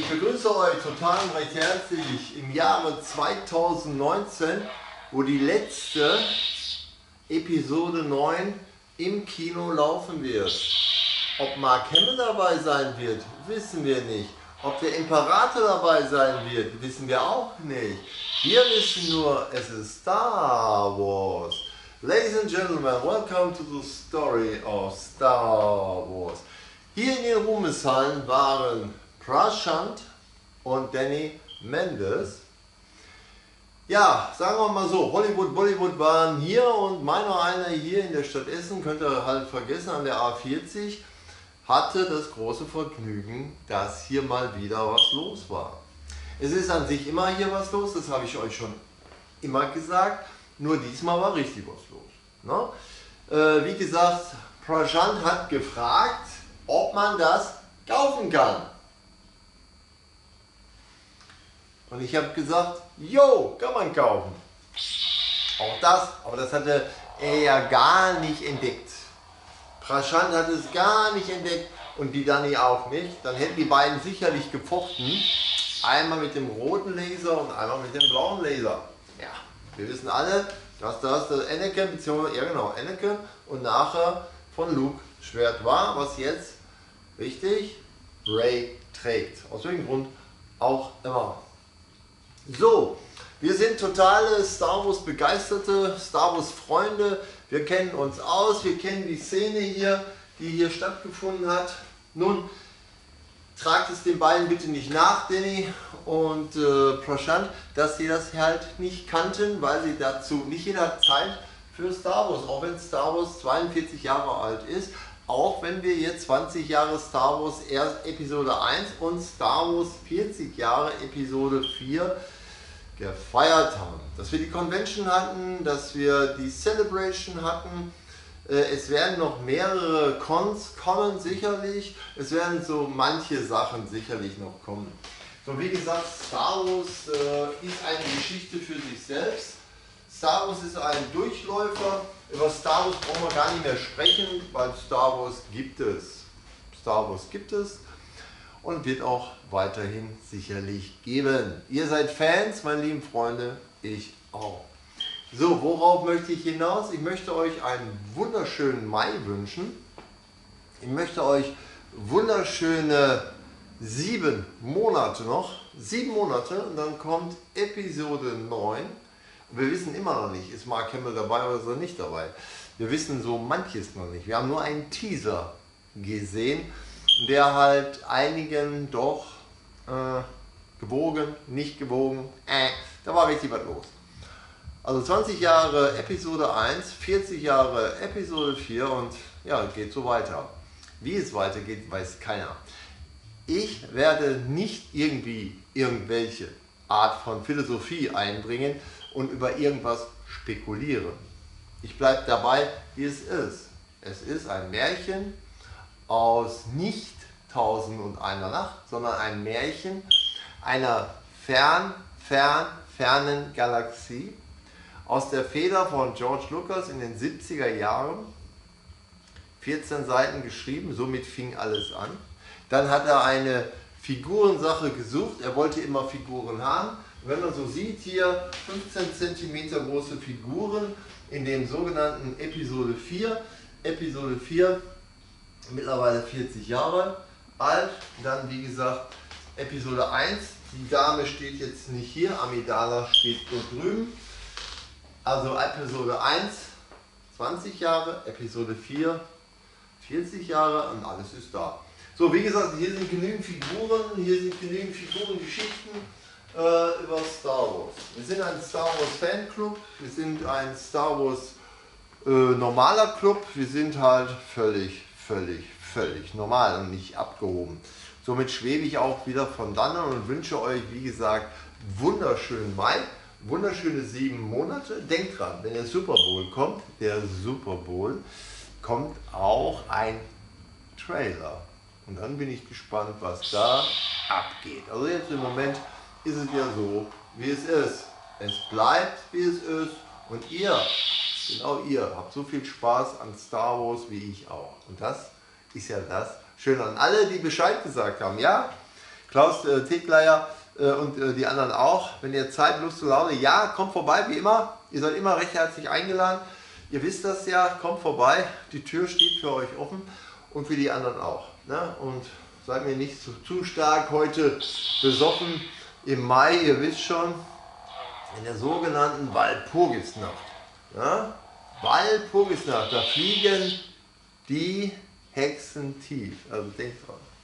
Ich begrüße euch total und recht herzlich im Jahre 2019, wo die letzte Episode 9 im Kino laufen wird. Ob Mark Hamill dabei sein wird, wissen wir nicht. Ob der Imperator dabei sein wird, wissen wir auch nicht. Wir wissen nur, es ist Star Wars. Ladies and Gentlemen, welcome to the story of Star Wars. Hier in den Ruhmeshallen waren Prashant und Danny Mendes. Ja, sagen wir mal so, Bollywood waren hier und meiner einer hier in der Stadt Essen, könnt ihr halt vergessen, an der A40, hatte das große Vergnügen, dass hier mal wieder was los war. Es ist an sich immer hier was los, das habe ich euch schon immer gesagt, nur diesmal war richtig was los. Ne? Wie gesagt, Prashant hat gefragt, ob man das kaufen kann. Und ich habe gesagt, jo, kann man kaufen. Auch das, aber das hatte er ja gar nicht entdeckt. Prashant hat es gar nicht entdeckt und die Dani auch nicht. Dann hätten die beiden sicherlich gefochten. Einmal mit dem roten Laser und einmal mit dem blauen Laser. Ja, wir wissen alle, dass das der Anakin, beziehungsweise, ja genau, Anakin und nachher von Luke Schwert war, was jetzt richtig Rey trägt. Aus welchem Grund auch immer. So, wir sind totale Star Wars Begeisterte, Star Wars Freunde. Wir kennen uns aus, wir kennen die Szene hier, die hier stattgefunden hat. Nun, tragt es den beiden bitte nicht nach, Danny und Prashant, dass sie das halt nicht kannten, weil sie dazu nicht jeder Zeit für Star Wars, auch wenn Star Wars 42 Jahre alt ist, auch wenn wir jetzt 20 Jahre Star Wars erst Episode 1 und Star Wars 40 Jahre Episode 4 gefeiert haben. Dass wir die Convention hatten, dass wir die Celebration hatten. Es werden noch mehrere Cons kommen sicherlich. Es werden so manche Sachen sicherlich noch kommen. So, wie gesagt, Star Wars ist eine Geschichte für sich selbst. Star Wars ist ein Durchläufer. Über Star Wars brauchen wir gar nicht mehr sprechen, weil Star Wars gibt es. Star Wars gibt es und wird auch weiterhin sicherlich geben. Ihr seid Fans, meine lieben Freunde, ich auch. So, worauf möchte ich hinaus? Ich möchte euch einen wunderschönen Mai wünschen. Ich möchte euch wunderschöne 7 Monate noch. 7 Monate und dann kommt Episode 9. Und wir wissen immer noch nicht, ist Mark Hamill dabei oder ist er nicht dabei. Wir wissen so manches noch nicht. Wir haben nur einen Teaser gesehen, der halt einigen doch gewogen, nicht gewogen, da war richtig was los. Also 20 Jahre Episode 1, 40 Jahre Episode 4 und ja, geht so weiter. Wie es weitergeht, weiß keiner. Ich werde nicht irgendwie irgendwelche Art von Philosophie einbringen und über irgendwas spekulieren. Ich bleibe dabei, wie es ist. Es ist ein Märchen aus nicht 1001 Nacht, sondern ein Märchen einer fernen Galaxie aus der Feder von George Lucas in den 70er Jahren. 14 Seiten geschrieben, somit fing alles an. Dann hat er eine Figurensache gesucht, er wollte immer Figuren haben. Wenn man so sieht, hier 15 cm große Figuren in dem sogenannten Episode 4. Episode 4, mittlerweile 40 Jahre alt. Dann wie gesagt Episode 1, die Dame steht jetzt nicht hier, Amidala steht dort drüben. Also Episode 1, 20 Jahre, Episode 4, 40 Jahre und alles ist da. So, wie gesagt, hier sind genügend Figuren, hier sind genügend Figurengeschichten über Star Wars. Wir sind ein Star Wars Fanclub, wir sind ein Star Wars normaler Club, wir sind halt völlig normal und nicht abgehoben. Somit schwebe ich auch wieder von dannen und wünsche euch, wie gesagt, wunderschönen Mai, wunderschöne 7 Monate. Denkt dran, wenn der Super Bowl kommt, kommt auch ein Trailer. Und dann bin ich gespannt, was da abgeht. Also jetzt im Moment ist es ja so, wie es ist. Es bleibt, wie es ist. Und ihr, genau ihr, habt so viel Spaß an Star Wars wie ich auch. Und das ist ja das Schöne an alle, die Bescheid gesagt haben. Ja, Klaus Tegleier und die anderen auch. Wenn ihr Zeit, Lust und Laune, ja, kommt vorbei, wie immer. Ihr seid immer recht herzlich eingeladen. Ihr wisst das ja, kommt vorbei. Die Tür steht für euch offen und für die anderen auch. Ne? Und seid mir nicht zu stark heute besoffen im Mai, ihr wisst schon, in der sogenannten Walpurgisnacht. Ja? Walpurgisnacht, da fliegen die Hexen tief. Also denkt dran.